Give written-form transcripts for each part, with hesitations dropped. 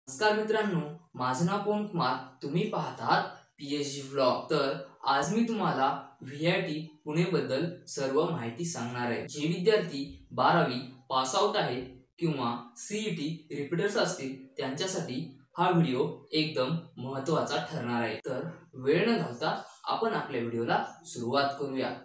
नमस्कार मित्रांनो, माझं नाव पवन कुमार. तुम्ही पाहतात पीएचजी व्लॉग. तर आज मी तुम्हाला व्हीआयटी पुणे बद्दल सर्व माहिती सांगणार आहे. जे विद्यार्थी 12वी पास आउट आहेत किंवा सीईटी रिपीटर्स असतील त्यांच्यासाठी हा व्हिडिओ एकदम महत्त्वाचा ठरणार आहे. तर वेळ न घालता आपण आपल्या व्हिडिओला सुरुवात करूया.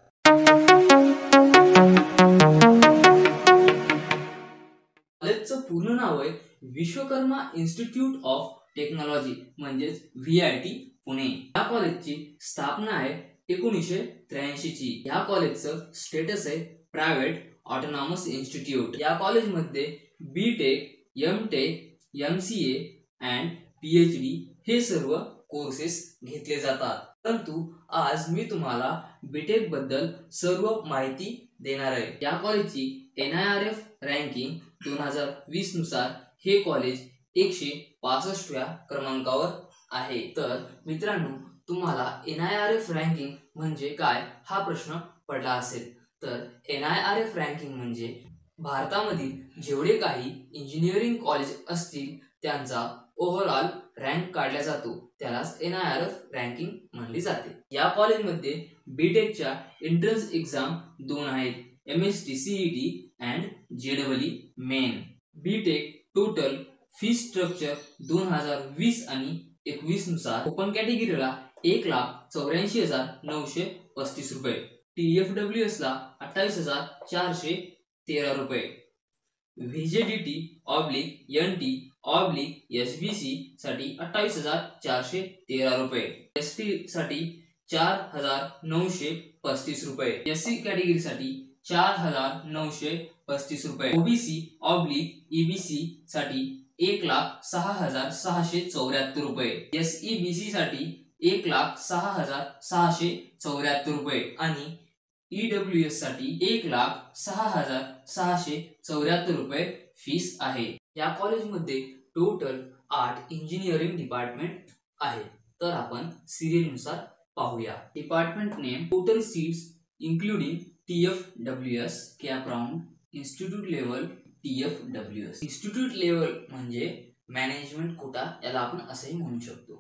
कॉलेजचं पूर्ण नाव आहे विश्वकर्मा इन्स्टिट्यूट ऑफ टेक्नॉलॉजी म्हणजेच व्हीआयटी पुणे. या कॉलेजची स्थापना आहे 1983 ची. या कॉलेजचं स्टेटस आहे प्रायव्हेट ऑटोनॉमस इन्स्टिट्यूट. या कॉलेजमध्ये B Tech, M Tech, MCA and PhD हे सर्व कोर्सेस घेतले जातात. परंतु आज मी तुम्हाला बीटेक बद्दल सर्व माहिती देणार आहे. या कॉलेजची NIRF रँकिंग 2020 नुसार हे कॉलेज 165व्या क्रमांकावर आहे. तर मित्रांनो, तुम्हाला NIRF रँकिंग म्हणजे काय हा प्रश्न पडला असेल. तर NIRF रँकिंग म्हणजे भारतामधील जेवढे काही इंजिनिअरिंग कॉलेज असतील त्यांचा ओव्हरऑल रँक काढला जातो, त्यालाच NIRF रँकिंग म्हणली जाते. या कॉलेजमध्ये बीटेकच्या एंट्रन्स एक्झाम 2 आहेत, MST CET अँड JEE मेन. बीटेक टोटल फी स्ट्रक्चर 2020 आणि 21 नुसार ओपन कॅटेगरीला 1,84,935 रुपये, TFWS ला 28,413 रुपये, VJDT/NT/SBC साठी 28,413 रुपये, ST साठी 4,935 रुपये, SC कॅटेगरी साठी 4,935 रुपये, OBC/EBC साठी 1,06,674 रुपये, SEBC साठी 1,06,674 रुपये आणि EWS साठी 1,06,674 रुपये फीस आहे. या कॉलेजमध्ये टोटल 8 इंजिनिअरिंग डिपार्टमेंट आहेत. तर आपण सिरियलनुसार पाहूया. Department name, total seats including TFWS, CAP round, institute level TFWS. Institute level म्हणजे मॅनेजमेंट कोटा, याला आपण असंही म्हणू शकतो.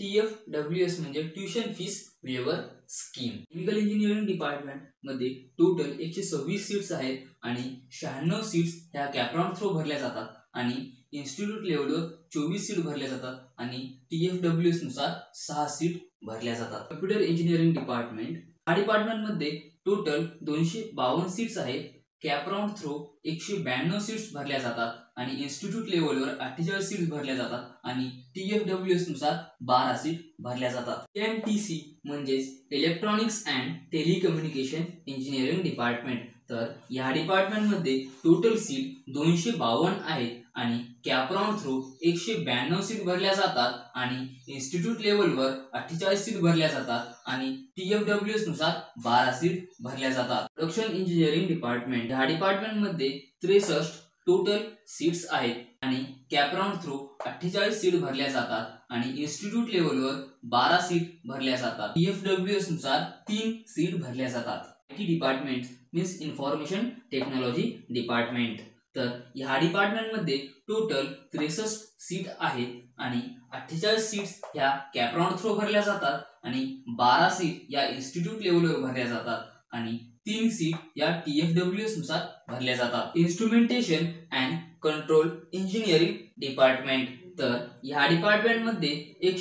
TFWS म्हणजे tuition fees waiver scheme. Chemical engineering department मध्ये टोटल 126 सीट्स आहेत आणि 96 सीट्स ह्या कॅप राउंड थ्रू भरल्या जातात आणि इन्स्टिट्यूट लेवलवर 24 सीट भरल्या जातात आणि TFWS नुसार 6 सीट भरल्या जातात. कम्प्युटर इंजिनिअरिंग डिपार्टमेंट, या डिपार्टमेंटमध्ये टोटल 252 सीट्स आहेत. कॅप राउंड थ्रू 192 सीट्स भरल्या जातात आणि इन्स्टिट्यूट लेवलवर 48 सीट्स भरल्या जातात आणि TFWS नुसार 12 सीट भरल्या जातात. ENTC म्हणजेच electronics and telecommunication engineering department. तर या डिपार्टमेंटमध्ये टोटल सीट 252 आहेत आणि कॅप राउंड थ्रू 192 सीट भरल्या जातात आणि इन्स्टिट्यूट लेवलवर 48 सीट भरल्या जातात आणि TFWS नुसार 12 सीट भरल्या जातात. प्रोडक्शन इंजिनिअरिंग डिपार्टमेंट, या डिपार्टमेंटमध्ये 63 टोटल सीट्स आहेत आणि कॅप राउंड थ्रू 48 सीट भरल्या जातात आणि इन्स्टिट्यूट लेवलवर 12 सीट भरल्या जातात. TFWS नुसार 3 सीट भरल्या जातात. IT department means information technology department. तर ह्या डिपार्टमेंटमध्ये टोटल 63 सीट आहेत आणि 48 सीट्स ह्या कॅप राउंड थ्रू भरल्या जातात आणि 12 सीट या इन्स्टिट्यूट लेवलवर भरल्या जातात आणि 3 सीट या TFWS नुसार भरल्या जातात. Instrumentation and control engineering department. तर ह्या डिपार्टमेंटमध्ये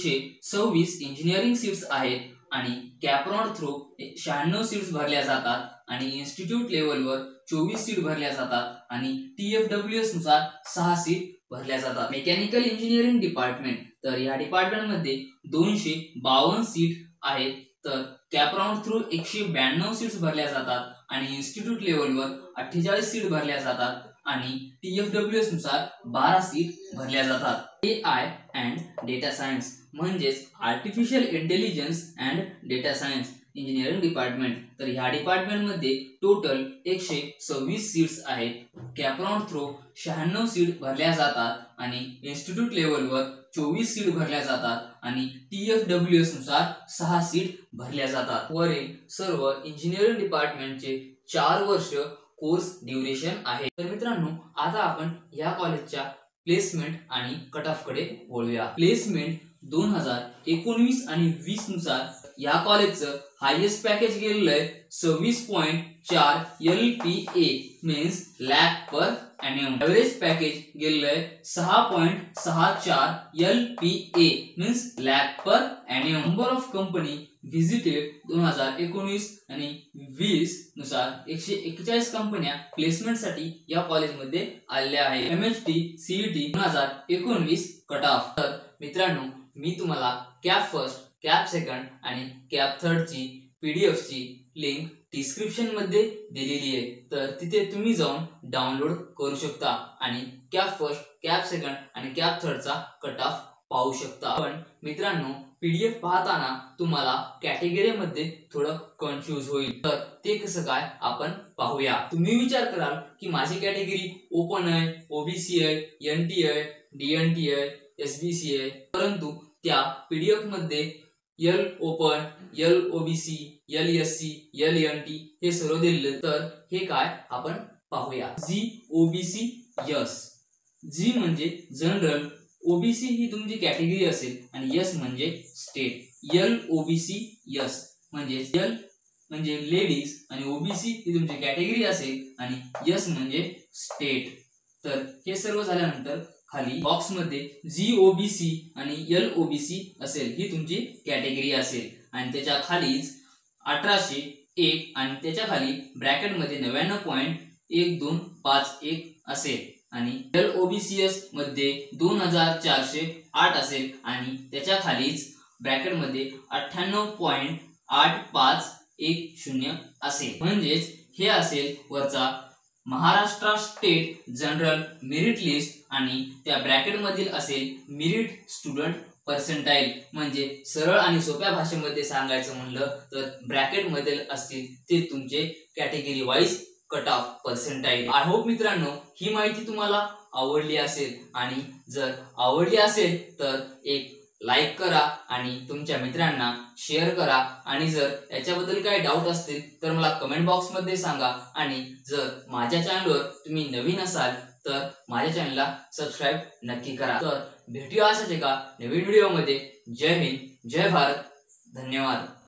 126 इंजिनिअरिंग सीट्स आहेत आणि कॅप राउंड थ्रू 96 सीट्स भरल्या जातात आणि इन्स्टिट्यूट लेवलवर 24 सीट भरल्या जातात आणि TFWS नुसार 6 सीट भरल्या जातात. मेकॅनिकल इंजिनिअरिंग डिपार्टमेंट, तर या डिपार्टमेंटमध्ये 252 सीट आहेत. तर कॅप राउंड थ्रू 192 सीट्स भरल्या जातात आणि इन्स्टिट्यूट लेवलवर 48 सीट भरल्या जातात आणि TFWS नुसार 12 सीट भरल्या जातात. AI अँड डेटा सायन्स म्हणजेच artificial intelligence and data science engineering department. तर ह्या डिपार्टमेंटमध्ये टोटल 126 सीट्स आहेत. कॅप राउंड थ्रू 96 सीट भरल्या जातात आणि इन्स्टिट्यूट लेवलवर 24 सीट भरल्या जातात आणि TFWS नुसार 6 सीट भरल्या जातात. वरील सर्व इंजिनिअरिंग डिपार्टमेंटचे 4 वर्ष कोर्स ड्युरेशन आहे. तर मित्रांनो, आता आपण या कॉलेजच्या प्लेसमेंट आणि कट ऑफ कडे वळूया। प्लेसमेंट 2019 आणि 20 नुसार या कॉलेजचं हायेस्ट पॅकेज गेलेलं आहे 26.4 LPA means lakh per annum. Average package गेलेलं आहे 6.64 LPA means lakh per annum. Number of company visited 2019 आणि 20 नुसार 141 कंपन्या प्लेसमेंट साठी या कॉलेजमध्ये आलेल्या आहेत। MHT CET 2019 cut off. तर मित्रांनो, मी तुम्हाला कॅप फर्स्ट, कॅप सेकंड आणि कॅप थर्ड ची PDF ची लिंक डिस्क्रिप्शन मध्ये दिलेली आहे, तर तिथे तुम्ही जाऊन डाउनलोड करू शकता आणि कॅप फर्स्ट, कॅप सेकंड आणि कॅप थर्ड चा कट ऑफ पाहू शकता। पण मित्रांनो, PDF पाहताना तुम्हाला कॅटेगरी मध्ये थोडं कन्फ्यूज होईल, तर ते कसं काय आपण पाहूया। तुम्ही विचार कराल की माझी कॅटेगरी ओपन आहे, OBC आहे, NT आहे, DNT आहे, SBC आहे, परंतु त्या PDF मध्ये L open, L OBC, L SC, L NT हे सर्व दिलेले, तर हे काय आपण पाहूया। G OBC S, G म्हणजे जनरल, OBC ही तुमची कॅटेगरी असेल आणि S म्हणजे स्टेट। L OBC S म्हणजे L म्हणजे लेडीज आणि OBC ही तुमची कॅटेगरी असेल आणि S म्हणजे स्टेट। तर हे सर्व झाल्यानंतर खाली बॉक्स मध्ये GOBC आणि LOBC असेल, ही तुमची कॅटेगरी असेल आणि त्याच्या खालीच 1801 आणि त्याच्या खाली ब्रॅकेट मध्ये 99.1251 असेल आणि LOBCS मध्ये 2408 असेल आणि त्याच्या खालीच ब्रॅकेट मध्ये 98.8510 असेल। म्हणजेच हे असेल वरचा Maharashtra state general merit list आणि त्या ब्रॅकेट मधील असेल मेरिट स्टुडंट पर्सेंटाइल। म्हणजे सरळ आणि सोप्या भाषेमध्ये सांगायचं म्हणलं तर ब्रॅकेट मध्ये असतील ते तुमचे category wise cut off percentile. I hope मित्रांनो ही माहिती तुम्हाला आवडली असेल आणि जर आवडली असेल तर एक लाईक करा आणि तुमच्या मित्रांना शेअर करा आणि जर याच्याबद्दल काही डाऊट असतील तर मला कमेंट बॉक्स मध्ये सांगा आणि जर माझ्या चॅनलवर तुम्ही नवीन असाल तर माझ्या चॅनलला सबस्क्राइब नक्की करा। तर भेटूया अशाच एका नवीन व्हिडिओ मध्ये। जय हिंद, जय भारत, धन्यवाद।